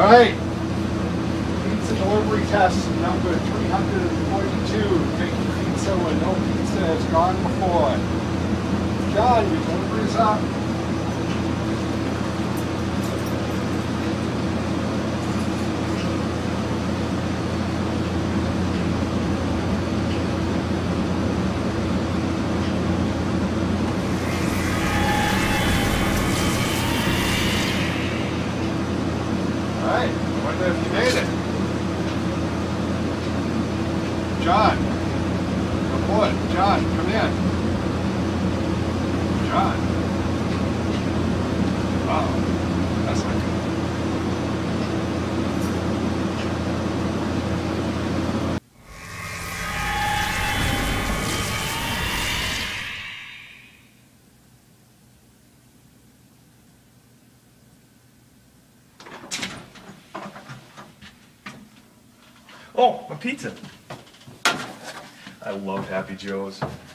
right. Pizza delivery test number 342. Taking pizza when no pizza has gone before. John, your delivery is up. Alright, I wonder if you made it. John, report. John, come in. John. Uh-oh, that's not good. Oh, my pizza. I love Happy Joe's.